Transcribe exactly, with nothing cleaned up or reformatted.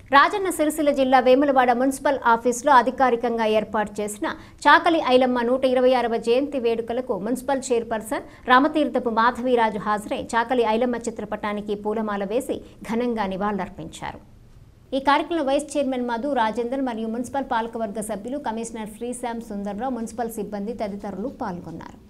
రాజన్న సిరిసిల్ల జిల్లా వేములవాడ మున్సిపల్ ఆఫీసులో అధికారికంగా ఏర్పాటు చేసిన చాకలి ఐలమ్మ నూట ఇరవై ఆరవ జయంతి వేడుకలకు మున్సిపల్ చైర్పర్సన్ రామతీర్థపు మాధవీరాజు హాజరై చాకలి ఐలమ్మ చిత్రపటానికి పూలమాల వేసి ఘనంగా నివాళులర్పించారు. ఈ కార్యక్రమంలో వైస్ చైర్మన్ మధు రాజేందర్ మరియు మున్సిపల్ పాలకవర్గ సభ్యులు, కమిషనర్ శ్రీశామ్ సుందర్రావు, మున్సిపల్ సిబ్బంది తదితరులు పాల్గొన్నారు.